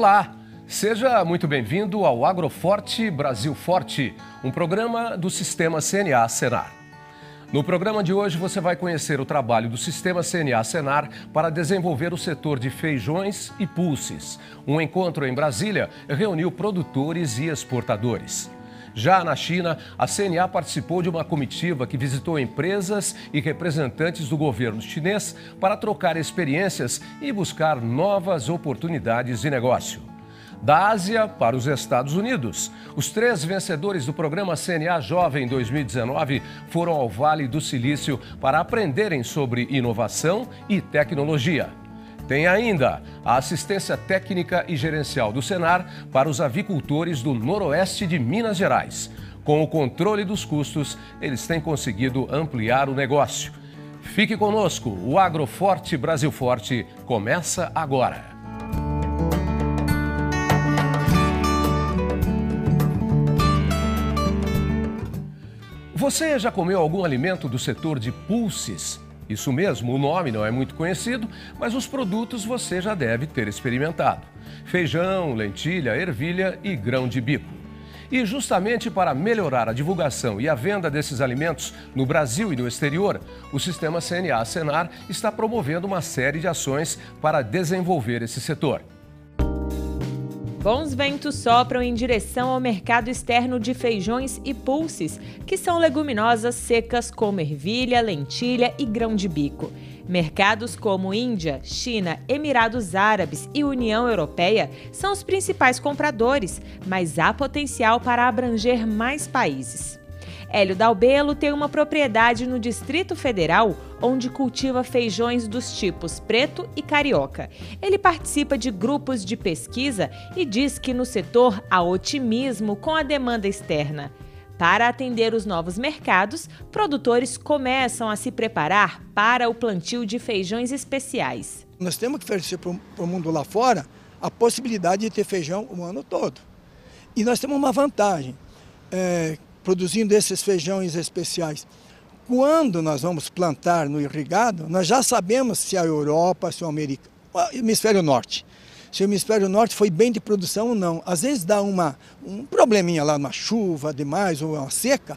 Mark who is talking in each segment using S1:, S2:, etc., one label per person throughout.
S1: Olá, seja muito bem-vindo ao Agroforte Brasil Forte, um programa do Sistema CNA-Senar. No programa de hoje você vai conhecer o trabalho do Sistema CNA-Senar para desenvolver o setor de feijões e pulses. Um encontro em Brasília reuniu produtores e exportadores. Já na China, a CNA participou de uma comitiva que visitou empresas e representantes do governo chinês para trocar experiências e buscar novas oportunidades de negócio. Da Ásia para os Estados Unidos, os 3 vencedores do programa CNA Jovem 2019 foram ao Vale do Silício para aprenderem sobre inovação e tecnologia. Tem ainda a assistência técnica e gerencial do Senar para os avicultores do noroeste de Minas Gerais. Com o controle dos custos, eles têm conseguido ampliar o negócio. Fique conosco, o Agroforte Brasil Forte começa agora. Você já comeu algum alimento do setor de pulses? Isso mesmo, o nome não é muito conhecido, mas os produtos você já deve ter experimentado. Feijão, lentilha, ervilha e grão de bico. E justamente para melhorar a divulgação e a venda desses alimentos no Brasil e no exterior, o Sistema CNA-Senar está promovendo uma série de ações para desenvolver esse setor.
S2: Bons ventos sopram em direção ao mercado externo de feijões e pulses, que são leguminosas secas como ervilha, lentilha e grão de bico. Mercados como Índia, China, Emirados Árabes e União Europeia são os principais compradores, mas há potencial para abranger mais países. Hélio Dalbelo tem uma propriedade no Distrito Federal, onde cultiva feijões dos tipos preto e carioca. Ele participa de grupos de pesquisa e diz que no setor há otimismo com a demanda externa. Para atender os novos mercados, produtores começam a se preparar para o plantio de feijões especiais.
S3: Nós temos que oferecer para o mundo lá fora a possibilidade de ter feijão o ano todo. E nós temos uma vantagem. Produzindo esses feijões especiais. Quando nós vamos plantar no irrigado, nós já sabemos se a Europa, se o hemisfério norte. Se o hemisfério norte foi bem de produção ou não. Às vezes dá um probleminha lá, uma chuva demais ou uma seca.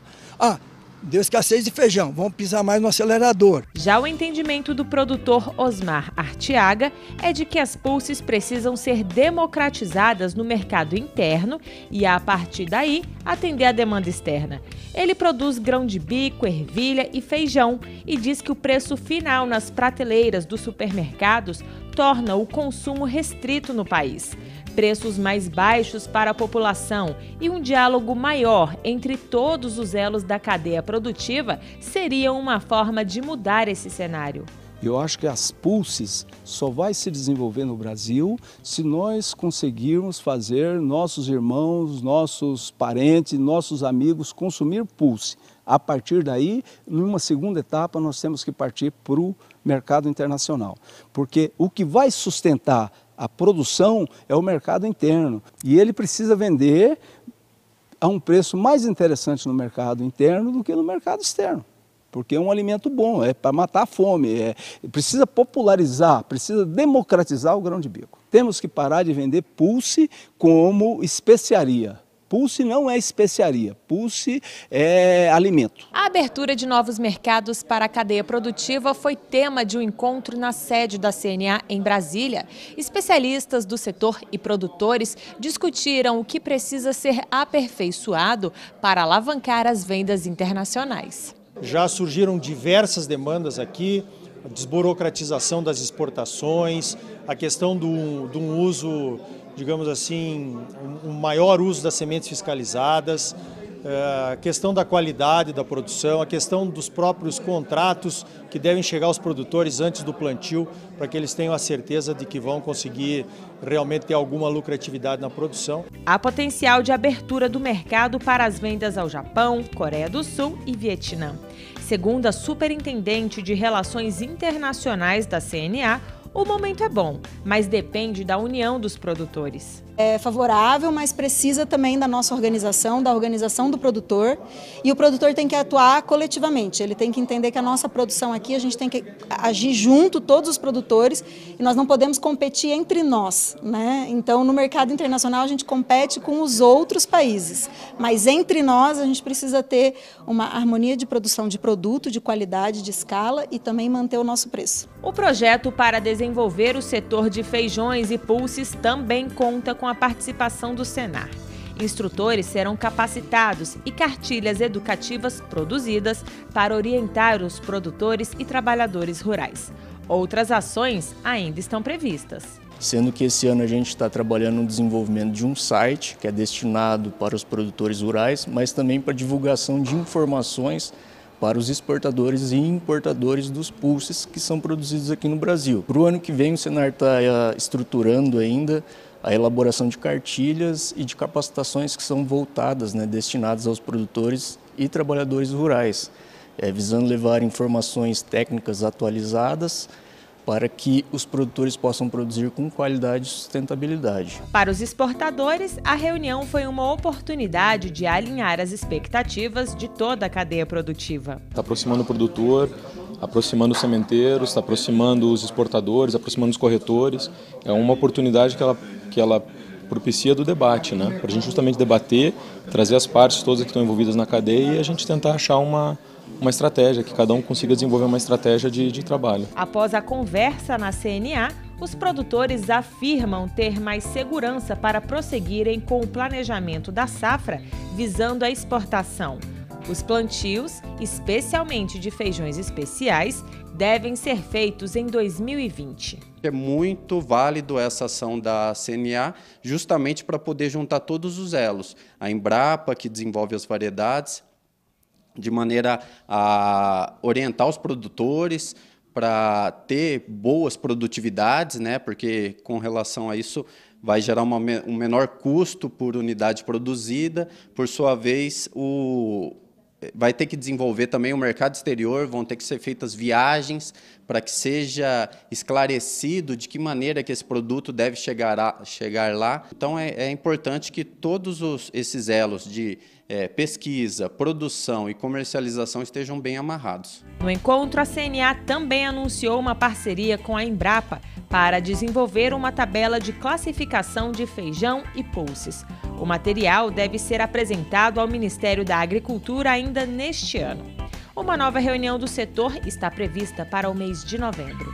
S3: Deu escassez de feijão, vamos pisar mais no acelerador.
S2: Já o entendimento do produtor Osmar Artiaga é de que as pulses precisam ser democratizadas no mercado interno e, a partir daí, atender a demanda externa. Ele produz grão de bico, ervilha e feijão e diz que o preço final nas prateleiras dos supermercados torna o consumo restrito no país. Preços mais baixos para a população e um diálogo maior entre todos os elos da cadeia produtiva seriam uma forma de mudar esse cenário.
S4: Eu acho que as pulses só vai se desenvolver no Brasil se nós conseguirmos fazer nossos irmãos, nossos parentes, nossos amigos consumir pulse. A partir daí, numa segunda etapa, nós temos que partir para o mercado internacional. Porque o que vai sustentar a produção é o mercado interno e ele precisa vender a um preço mais interessante no mercado interno do que no mercado externo. Porque é um alimento bom, é para matar a fome, precisa popularizar, precisa democratizar o grão de bico. Temos que parar de vender pulse como especiaria. Pulse não é especiaria, pulse é alimento.
S2: A abertura de novos mercados para a cadeia produtiva foi tema de um encontro na sede da CNA em Brasília. Especialistas do setor e produtores discutiram o que precisa ser aperfeiçoado para alavancar as vendas internacionais.
S5: Já surgiram diversas demandas aqui, a desburocratização das exportações, a questão do uso, digamos assim, um maior uso das sementes fiscalizadas, a questão da qualidade da produção, a questão dos próprios contratos que devem chegar aos produtores antes do plantio, para que eles tenham a certeza de que vão conseguir realmente ter alguma lucratividade na produção.
S2: Há potencial de abertura do mercado para as vendas ao Japão, Coreia do Sul e Vietnã. Segundo a superintendente de Relações Internacionais da CNA, O momento é bom, mas depende da união dos produtores.
S6: É favorável, mas precisa também da nossa organização, da organização do produtor, e o produtor tem que atuar coletivamente, ele tem que entender que a nossa produção aqui, a gente tem que agir junto, todos os produtores, e nós não podemos competir entre nós, né? Então, no mercado internacional, a gente compete com os outros países, mas entre nós, a gente precisa ter uma harmonia de produção de produto, de qualidade, de escala e também manter o nosso preço.
S2: O projeto para desenvolver o setor de feijões e pulses também conta com a participação do Senar. Instrutores serão capacitados e cartilhas educativas produzidas para orientar os produtores e trabalhadores rurais. Outras ações ainda estão previstas.
S7: Sendo que esse ano a gente está trabalhando no desenvolvimento de um site que é destinado para os produtores rurais, mas também para divulgação de informações para os exportadores e importadores dos pulses que são produzidos aqui no Brasil. Para o ano que vem, o Senar está estruturando ainda a elaboração de cartilhas e de capacitações que são voltadas, destinadas aos produtores e trabalhadores rurais, visando levar informações técnicas atualizadas para que os produtores possam produzir com qualidade e sustentabilidade.
S2: Para os exportadores, a reunião foi uma oportunidade de alinhar as expectativas de toda a cadeia produtiva.
S8: Está aproximando o produtor, aproximando os sementeiros, está aproximando os exportadores, aproximando os corretores. É uma oportunidade que ela propicia do debate, para a gente justamente debater, trazer as partes todas que estão envolvidas na cadeia e a gente tentar achar uma estratégia, que cada um consiga desenvolver uma estratégia de trabalho.
S2: Após a conversa na CNA, os produtores afirmam ter mais segurança para prosseguirem com o planejamento da safra visando a exportação. Os plantios, especialmente de feijões especiais, devem ser feitos em 2020.
S9: É muito válido essa ação da CNA, justamente para poder juntar todos os elos. A Embrapa, que desenvolve as variedades, de maneira a orientar os produtores para ter boas produtividades, porque com relação a isso vai gerar um menor custo por unidade produzida, por sua vez vai ter que desenvolver também o mercado exterior, vão ter que ser feitas viagens para que seja esclarecido de que maneira que esse produto deve chegar lá. Então é importante que todos esses elos de pesquisa, produção e comercialização estejam bem amarrados.
S2: No encontro, a CNA também anunciou uma parceria com a Embrapa para desenvolver uma tabela de classificação de feijão e pulses. O material deve ser apresentado ao Ministério da Agricultura ainda neste ano. Uma nova reunião do setor está prevista para o mês de novembro.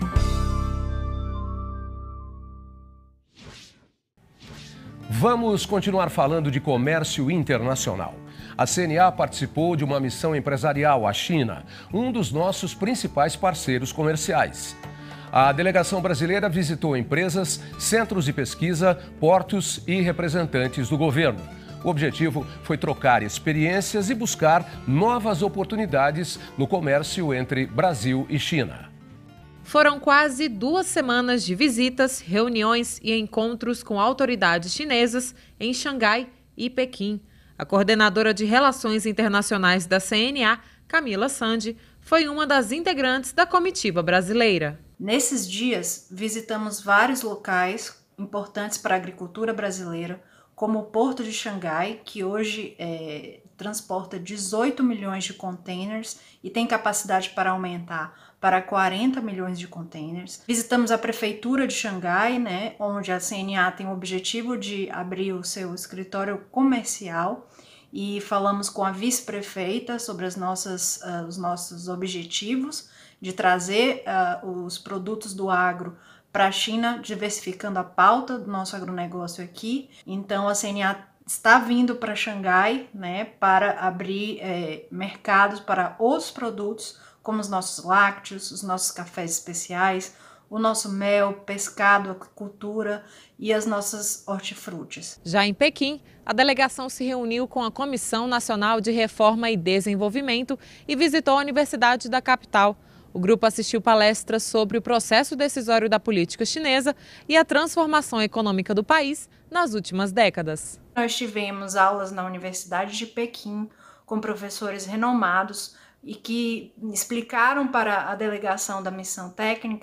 S1: Vamos continuar falando de comércio internacional. A CNA participou de uma missão empresarial à China, um dos nossos principais parceiros comerciais. A delegação brasileira visitou empresas, centros de pesquisa, portos e representantes do governo. O objetivo foi trocar experiências e buscar novas oportunidades no comércio entre Brasil e China.
S2: Foram quase 2 semanas de visitas, reuniões e encontros com autoridades chinesas em Xangai e Pequim. A coordenadora de Relações Internacionais da CNA, Camila Sandi, foi uma das integrantes da comitiva brasileira.
S10: Nesses dias, visitamos vários locais importantes para a agricultura brasileira, como o Porto de Xangai, que hoje transporta 18 milhões de containers e tem capacidade para aumentar para 40 milhões de containers. Visitamos a Prefeitura de Xangai, onde a CNA tem o objetivo de abrir o seu escritório comercial, e falamos com a vice-prefeita sobre os nossos objetivos de trazer os produtos do agro para a China, diversificando a pauta do nosso agronegócio aqui. Então, a CNA está vindo para Xangai, para abrir mercados para outros produtos, como os nossos lácteos, os nossos cafés especiais, o nosso mel, pescado, aquicultura e as nossas hortifrutis.
S2: Já em Pequim, a delegação se reuniu com a Comissão Nacional de Reforma e Desenvolvimento e visitou a Universidade da capital. O grupo assistiu palestras sobre o processo decisório da política chinesa e a transformação econômica do país nas últimas décadas.
S10: Nós tivemos aulas na Universidade de Pequim com professores renomados e que explicaram para a delegação da missão técnica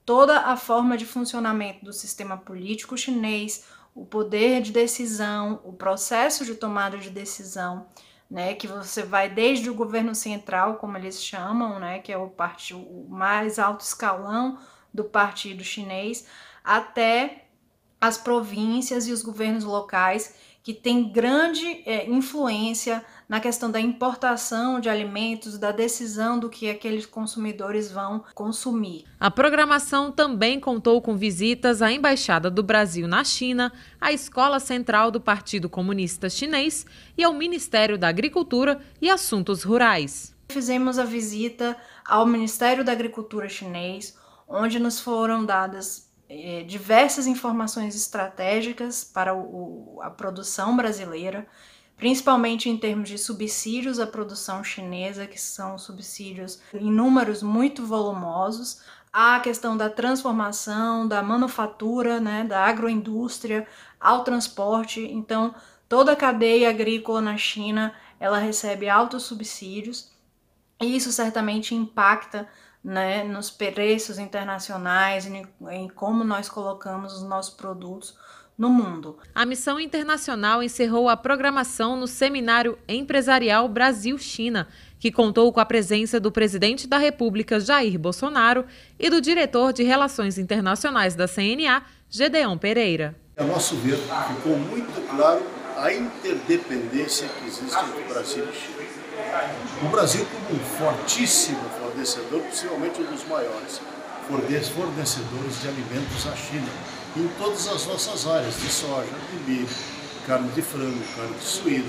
S10: toda a forma de funcionamento do sistema político chinês, o poder de decisão, o processo de tomada de decisão, né, que você vai desde o governo central, como eles chamam, né, que é o mais alto escalão do partido chinês, até as províncias e os governos locais, que têm grande influência na questão da importação de alimentos, da decisão do que aqueles consumidores vão consumir.
S2: A programação também contou com visitas à Embaixada do Brasil na China, à Escola Central do Partido Comunista Chinês e ao Ministério da Agricultura e Assuntos Rurais.
S10: Fizemos a visita ao Ministério da Agricultura chinês, onde nos foram dadas diversas informações estratégicas para a produção brasileira, principalmente em termos de subsídios à produção chinesa, que são subsídios em números muito volumosos, a questão da transformação, da manufatura, né, da agroindústria, ao transporte. Então, toda a cadeia agrícola na China, ela recebe altos subsídios, e isso certamente impacta, né, nos preços internacionais, em como nós colocamos os nossos produtos no mundo.
S2: A missão internacional encerrou a programação no Seminário Empresarial Brasil-China, que contou com a presença do presidente da República, Jair Bolsonaro, e do diretor de Relações Internacionais da CNA, Gedeon Pereira.
S11: A nosso ver, ficou muito claro a interdependência que existe entre o Brasil e China. O Brasil, como um fortíssimo fornecedor, possivelmente um dos maiores fornecedores de alimentos à China, em todas as nossas áreas, de soja, de milho, carne de frango, carne de suína,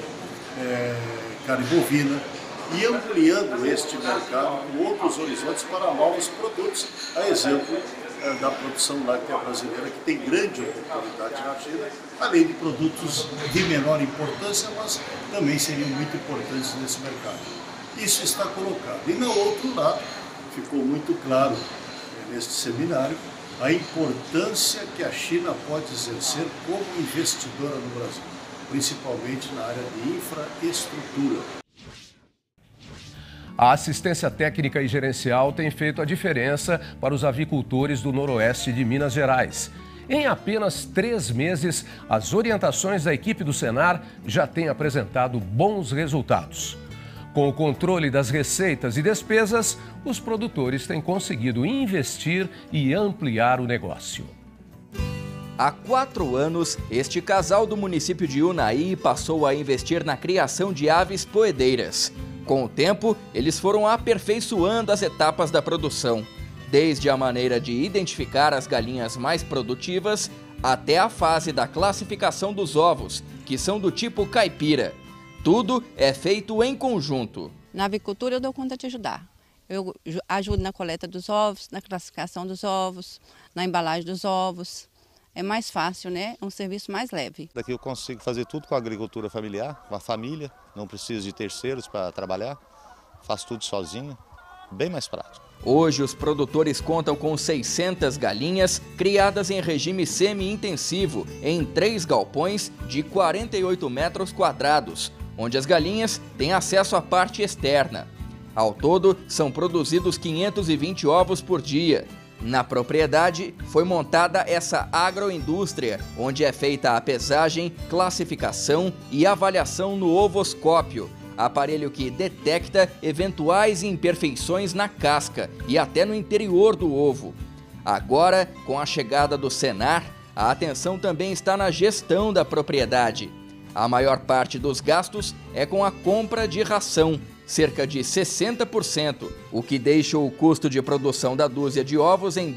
S11: carne bovina, e ampliando este mercado com outros horizontes para novos produtos, a exemplo da produção láctea brasileira, que tem grande oportunidade na China, além de produtos de menor importância, mas também seriam muito importantes nesse mercado. Isso está colocado. E no outro lado, ficou muito claro neste seminário a importância que a China pode exercer como investidora no Brasil, principalmente na área de infraestrutura.
S1: A assistência técnica e gerencial tem feito a diferença para os avicultores do noroeste de Minas Gerais. Em apenas 3 meses, as orientações da equipe do Senar já têm apresentado bons resultados. Com o controle das receitas e despesas, os produtores têm conseguido investir e ampliar o negócio.
S12: Há 4 anos, este casal do município de Unai passou a investir na criação de aves poedeiras. Com o tempo, eles foram aperfeiçoando as etapas da produção, desde a maneira de identificar as galinhas mais produtivas até a fase da classificação dos ovos, que são do tipo caipira. Tudo é feito em conjunto.
S13: Na avicultura eu dou conta de ajudar. Eu ajudo na coleta dos ovos, na classificação dos ovos, na embalagem dos ovos. É mais fácil, né? É um serviço mais leve.
S14: Daqui eu consigo fazer tudo com a agricultura familiar, com a família. Não preciso de terceiros para trabalhar. Faço tudo sozinho, bem mais prático.
S12: Hoje os produtores contam com 600 galinhas criadas em regime semi-intensivo em 3 galpões de 48 metros quadrados, onde as galinhas têm acesso à parte externa. Ao todo, são produzidos 520 ovos por dia. Na propriedade, foi montada essa agroindústria, onde é feita a pesagem, classificação e avaliação no ovoscópio, aparelho que detecta eventuais imperfeições na casca e até no interior do ovo. Agora, com a chegada do Senar, a atenção também está na gestão da propriedade. A maior parte dos gastos é com a compra de ração, cerca de 60%, o que deixa o custo de produção da dúzia de ovos em R$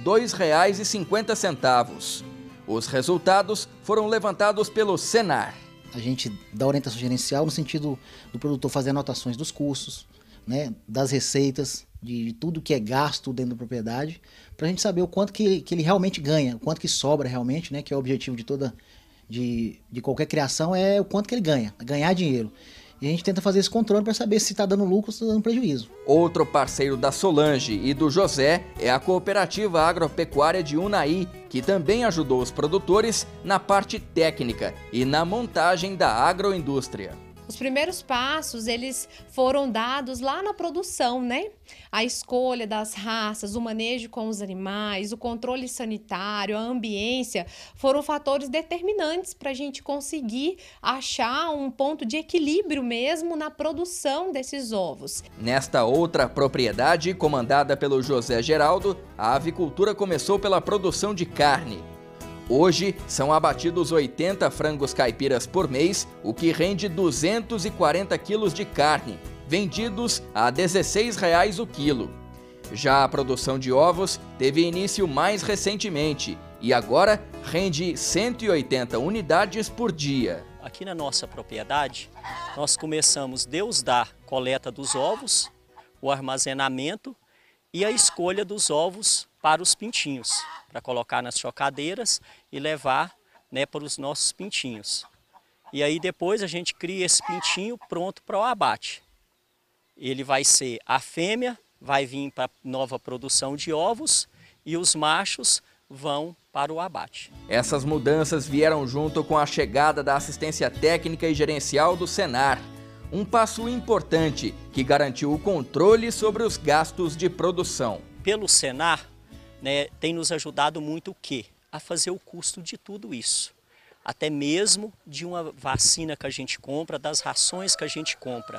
S12: 2,50. Os resultados foram levantados pelo Senar.
S15: A gente dá orientação gerencial no sentido do produtor fazer anotações dos custos, né, das receitas, de tudo que é gasto dentro da propriedade, para a gente saber o quanto que ele realmente ganha, o quanto que sobra realmente, né, que é o objetivo de qualquer criação, é o quanto que ele ganha, ganhar dinheiro. E a gente tenta fazer esse controle para saber se está dando lucro ou se está dando prejuízo.
S12: Outro parceiro da Solange e do José é a Cooperativa Agropecuária de Unai, que também ajudou os produtores na parte técnica e na montagem da agroindústria.
S16: Os primeiros passos, eles foram dados lá na produção, né? A escolha das raças, o manejo com os animais, o controle sanitário, a ambiência, foram fatores determinantes para a gente conseguir achar um ponto de equilíbrio mesmo na produção desses ovos.
S12: Nesta outra propriedade, comandada pelo José Geraldo, a avicultura começou pela produção de carne. Hoje, são abatidos 80 frangos caipiras por mês, o que rende 240 quilos de carne, vendidos a R$ 16,00 o quilo. Já a produção de ovos teve início mais recentemente e agora rende 180 unidades por dia.
S17: Aqui na nossa propriedade, nós começamos desde a coleta dos ovos, o armazenamento e a escolha dos ovos para os pintinhos, para colocar nas chocadeiras e levar, né, para os nossos pintinhos. E aí depois a gente cria esse pintinho pronto para o abate. Ele vai ser a fêmea, vai vir para nova produção de ovos e os machos vão para o abate.
S12: Essas mudanças vieram junto com a chegada da assistência técnica e gerencial do Senar, um passo importante que garantiu o controle sobre os gastos de produção.
S17: Pelo Senar, né, tem nos ajudado muito o quê? A fazer o custo de tudo isso. Até mesmo de uma vacina que a gente compra, das rações que a gente compra.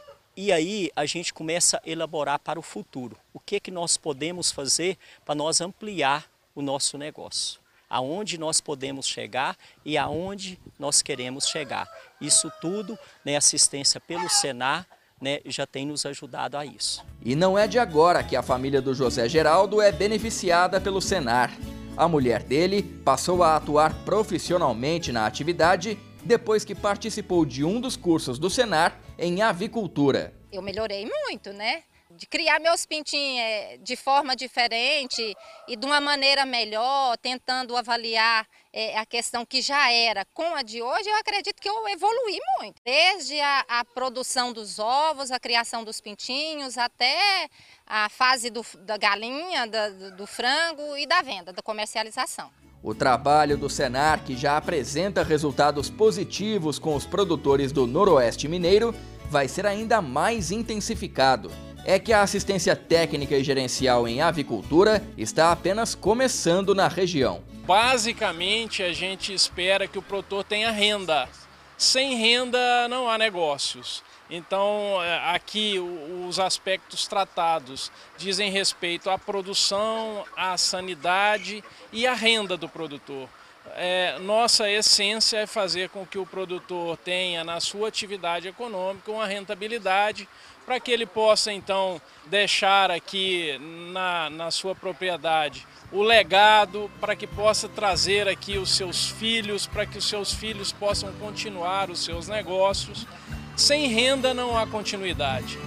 S17: E aí a gente começa a elaborar para o futuro. O que nós podemos fazer para nós ampliar o nosso negócio? Aonde nós podemos chegar e aonde nós queremos chegar. Isso tudo, né, assistência pelo Senar, né, já tem nos ajudado a isso.
S12: E não é de agora que a família do José Geraldo é beneficiada pelo Senar. A mulher dele passou a atuar profissionalmente na atividade depois que participou de um dos cursos do Senar em avicultura.
S18: Eu melhorei muito, né? De criar meus pintinhos de forma diferente e de uma maneira melhor, tentando avaliar a questão que já era com a de hoje, eu acredito que eu evoluí muito. Desde a produção dos ovos, a criação dos pintinhos, até a fase da galinha, do frango e da venda, da comercialização.
S12: O trabalho do Senar, que já apresenta resultados positivos com os produtores do Noroeste Mineiro, vai ser ainda mais intensificado. É que a assistência técnica e gerencial em avicultura está apenas começando na região.
S19: Basicamente, a gente espera que o produtor tenha renda. Sem renda não há negócios. Então, aqui os aspectos tratados dizem respeito à produção, à sanidade e à renda do produtor. Nossa essência é fazer com que o produtor tenha na sua atividade econômica uma rentabilidade para que ele possa então deixar aqui na sua propriedade o legado, para que possa trazer aqui os seus filhos, para que os seus filhos possam continuar os seus negócios. Sem renda não há continuidade.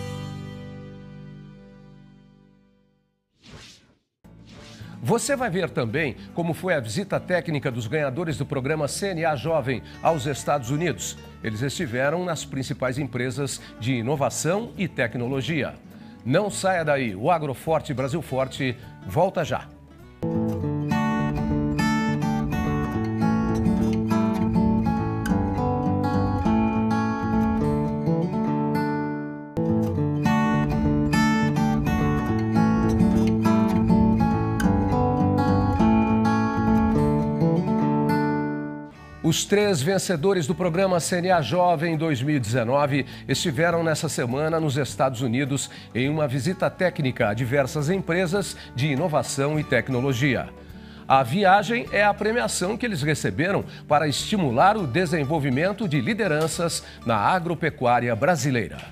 S1: Você vai ver também como foi a visita técnica dos ganhadores do programa CNA Jovem aos Estados Unidos. Eles estiveram nas principais empresas de inovação e tecnologia. Não saia daí, o Agroforte Brasil Forte volta já. Os 3 vencedores do programa CNA Jovem 2019 estiveram nessa semana nos Estados Unidos em uma visita técnica a diversas empresas de inovação e tecnologia. A viagem é a premiação que eles receberam para estimular o desenvolvimento de lideranças na agropecuária brasileira.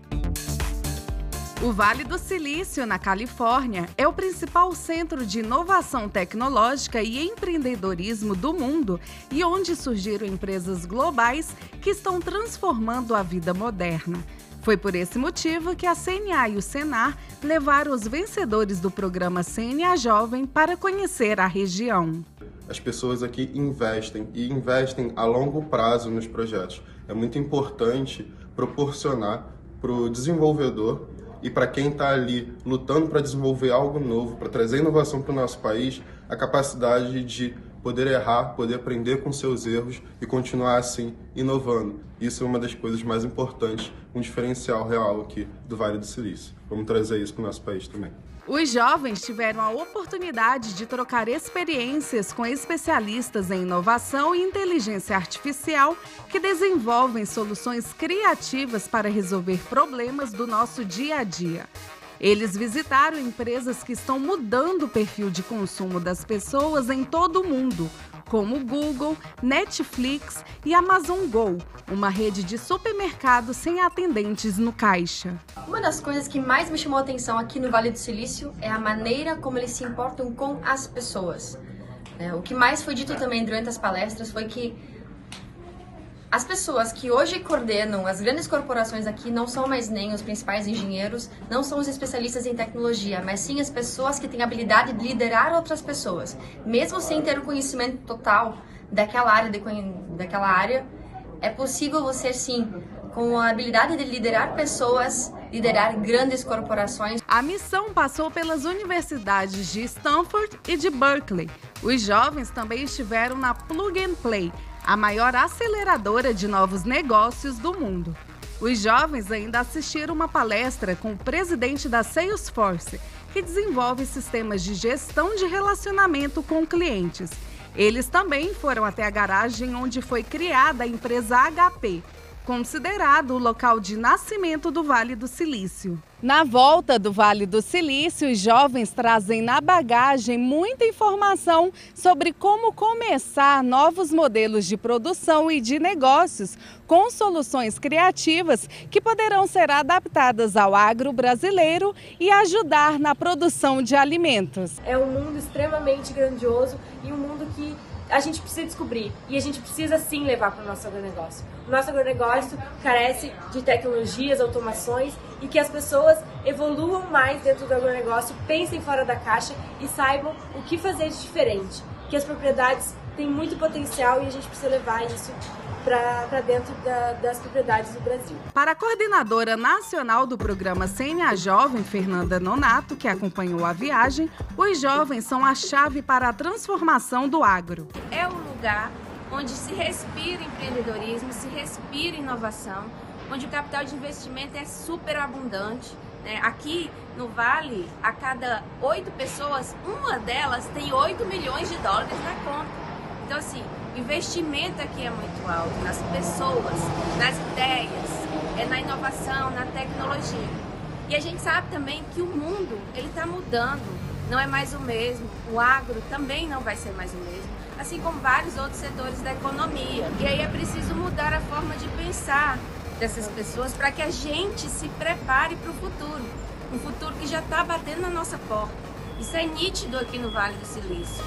S20: O Vale do Silício, na Califórnia, é o principal centro de inovação tecnológica e empreendedorismo do mundo e onde surgiram empresas globais que estão transformando a vida moderna. Foi por esse motivo que a CNA e o Senar levaram os vencedores do programa CNA Jovem para conhecer a região.
S21: As pessoas aqui investem a longo prazo nos projetos. É muito importante proporcionar para o desenvolvedor e para quem está ali lutando para desenvolver algo novo, para trazer inovação para o nosso país, a capacidade de poder errar, poder aprender com seus erros e continuar assim, inovando. Isso é uma das coisas mais importantes, um diferencial real aqui do Vale do Silício. Vamos trazer isso para o nosso país também.
S20: Os jovens tiveram a oportunidade de trocar experiências com especialistas em inovação e inteligência artificial que desenvolvem soluções criativas para resolver problemas do nosso dia a dia. Eles visitaram empresas que estão mudando o perfil de consumo das pessoas em todo o mundo, como Google, Netflix e Amazon Go, uma rede de supermercados sem atendentes no caixa.
S3: Uma das coisas que mais me chamou a atenção aqui no Vale do Silício é a maneira como eles se importam com as pessoas. O que mais foi dito também durante as palestras foi que as pessoas que hoje coordenam as grandes corporações aqui não são mais nem os principais engenheiros, não são os especialistas em tecnologia, mas sim as pessoas que têm a habilidade de liderar outras pessoas. Mesmo sem ter o conhecimento total daquela área, é possível você sim, com a habilidade de liderar pessoas, liderar grandes corporações.
S20: A missão passou pelas universidades de Stanford e de Berkeley. Os jovens também estiveram na Plug and Play, a maior aceleradora de novos negócios do mundo. Os jovens ainda assistiram uma palestra com o presidente da Salesforce, que desenvolve sistemas de gestão de relacionamento com clientes. Eles também foram até a garagem onde foi criada a empresa HP, considerado o local de nascimento do Vale do Silício. Na volta do Vale do Silício, os jovens trazem na bagagem muita informação sobre como começar novos modelos de produção e de negócios com soluções criativas que poderão ser adaptadas ao agro brasileiro e ajudar na produção de alimentos.
S22: É um mundo extremamente grandioso e um mundo que a gente precisa descobrir e a gente precisa sim levar para o nosso agronegócio. O nosso agronegócio carece de tecnologias, automações e que as pessoas evoluam mais dentro do agronegócio, pensem fora da caixa e saibam o que fazer de diferente. Que as propriedades têm muito potencial e a gente precisa levar isso para dentro das propriedades do Brasil.
S20: Para a coordenadora nacional do programa CNA Jovem, Fernanda Nonato, que acompanhou a viagem, os jovens são a chave para a transformação do agro.
S23: É um lugar onde se respira empreendedorismo, se respira inovação, onde o capital de investimento é super abundante. Aqui no Vale, a cada 8 pessoas, uma delas tem 8 milhões de dólares na conta. Então, assim, o investimento aqui é muito alto nas pessoas, nas ideias, na inovação, na tecnologia. E a gente sabe também que o mundo ele está mudando, não é mais o mesmo. O agro também não vai ser mais o mesmo, assim como vários outros setores da economia. E aí é preciso mudar a forma de pensar dessas pessoas para que a gente se prepare para o futuro. Um futuro que já está batendo na nossa porta. Isso é nítido aqui no Vale do Silício.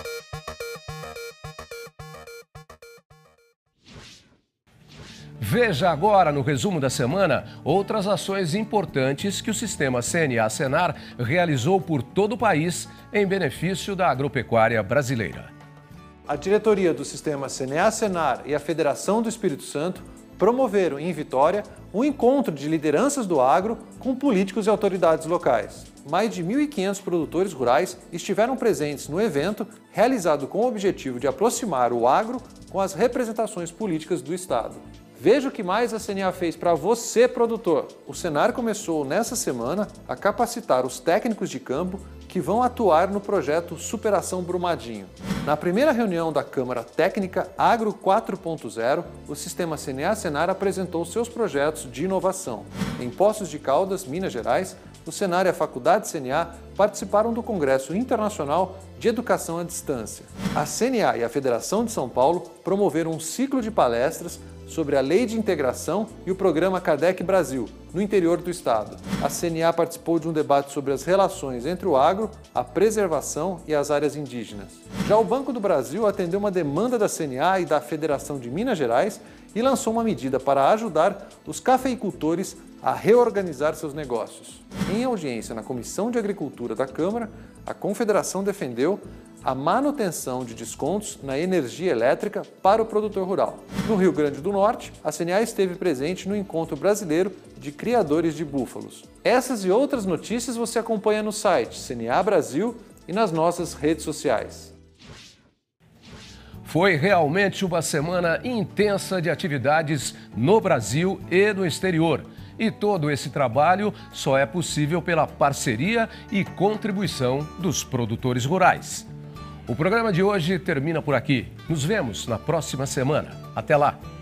S1: Veja agora, no resumo da semana, outras ações importantes que o sistema CNA-Senar realizou por todo o país em benefício da agropecuária brasileira.
S24: A diretoria do sistema CNA-Senar e a Federação do Espírito Santo promoveram em Vitória um encontro de lideranças do agro com políticos e autoridades locais. Mais de 1.500 produtores rurais estiveram presentes no evento, realizado com o objetivo de aproximar o agro com as representações políticas do Estado. Veja o que mais a CNA fez para você, produtor. O Senar começou nessa semana a capacitar os técnicos de campo que vão atuar no projeto Superação Brumadinho. Na primeira reunião da Câmara Técnica Agro 4.0, o sistema CNA-Senar apresentou seus projetos de inovação. Em Poços de Caldas, Minas Gerais, o Senar e a Faculdade CNA participaram do Congresso Internacional de Educação à Distância. A CNA e a Federação de São Paulo promoveram um ciclo de palestras sobre a Lei de Integração e o Programa Kardec Brasil, no interior do estado. A CNA participou de um debate sobre as relações entre o agro, a preservação e as áreas indígenas. Já o Banco do Brasil atendeu uma demanda da CNA e da Federação de Minas Gerais e lançou uma medida para ajudar os cafeicultores a reorganizar seus negócios. Em audiência na Comissão de Agricultura da Câmara, a Confederação defendeu a manutenção de descontos na energia elétrica para o produtor rural. No Rio Grande do Norte, a CNA esteve presente no Encontro Brasileiro de Criadores de Búfalos. Essas e outras notícias você acompanha no site CNA Brasil e nas nossas redes sociais.
S1: Foi realmente uma semana intensa de atividades no Brasil e no exterior. E todo esse trabalho só é possível pela parceria e contribuição dos produtores rurais. O programa de hoje termina por aqui. Nos vemos na próxima semana. Até lá!